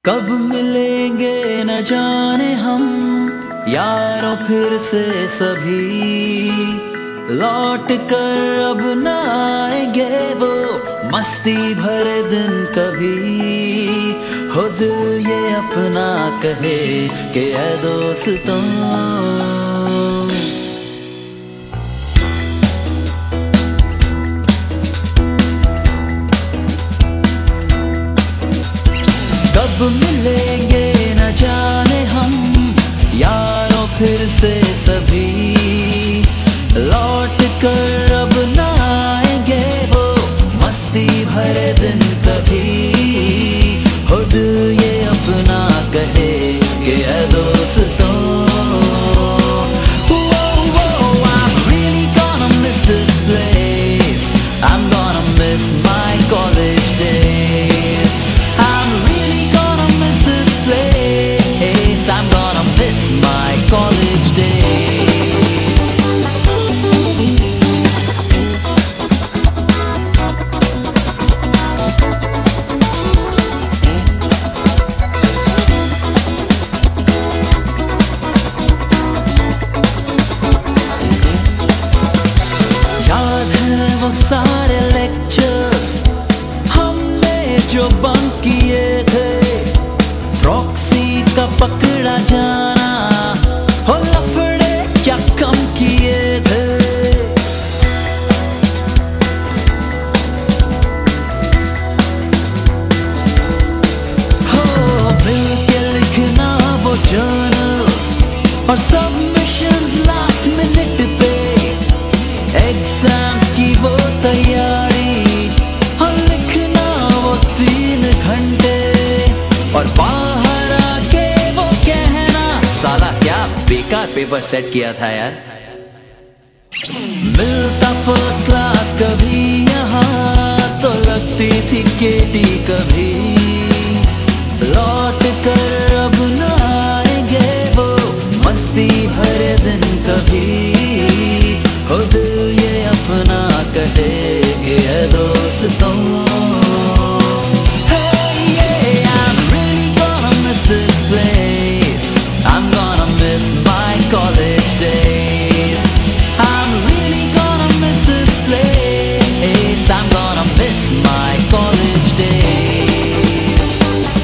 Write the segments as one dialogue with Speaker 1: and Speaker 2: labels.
Speaker 1: कब मिलेंगे न जाने हम यारों फिर से सभी, लौट कर अब न आएंगे वो मस्ती भरे दिन कभी। हो दिल ये अपना कहे कि ऐ दोस्तों, कब मिलेंगे न जाने हम यारों फिर से सभी, लौट कर अब न आएंगे वो मस्ती भरे दिन कभी। हो दिल ये अपना कहे कि ऐ दोस्तों, I'm really gonna miss this place, I'm gonna miss my college days, I'm really gonna miss this place, I'm gonna miss my college days. याद है वो सारे लेक्चर्स हमने जो बंक किए थे, प्रॉक्सी का पकड़ा जाना, हो लफड़े क्या कम किए थे। हो मिल के लिखना वो जर्नल्स और सबमिशंस लास्ट मिनट पे, एग्जाम्स की वो तैयारी, हाँ लिखना वो 3 घंटे, और बाहर आके वो कहना साला क्या बेकार पेपर सेट किया था यार। मिलता फर्स्ट क्लास कभी यहाँ तो लगती थी केटी कभी, लौट कर अब न आएंगे वो मस्ती भरे दिन कभी। हो दिल ये अपना कहे कि ऐ दोस्तों, this place, I'm gonna miss my college days, I'm really gonna miss this place, I'm gonna miss my college days.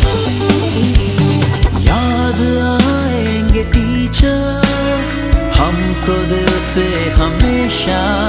Speaker 1: याद आएंगे टीचर्स हमको दिल से हमेशा,